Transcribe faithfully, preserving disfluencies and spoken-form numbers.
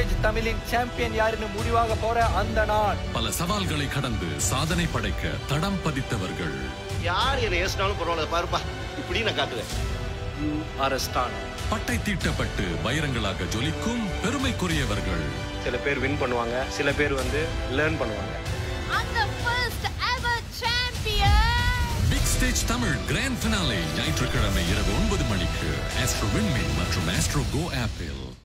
Stage தமிழின் champion யாருன்னு முடிவாக போற அந்த நாள். பல சவால்களை கடந்து சாதனை படைக்க தடம் பதித்தவர்கள். யார் என்னை ஏசினாலும் பரவாயில்ல, பாருப்பா இப்படி நான் காட்டுவேன். பட்டை தீட்டப்பட்டு வைரங்களாக ஜொலிக்கும் பெருமைக்குரியவர்கள். சில பேர் வின் பண்ணுவாங்க, சில பேர் வந்து லேர்ன் பண்ணுவாங்க. Big stage Tamil grand finale ஞாயிற்றுக்கிழமை இரவு ஒன்பது மணிக்கு ஆஸ்ட்ரோ விண்மீன் மற்றும் ஆஸ்ட்ரோ கோ ஆப்பில்.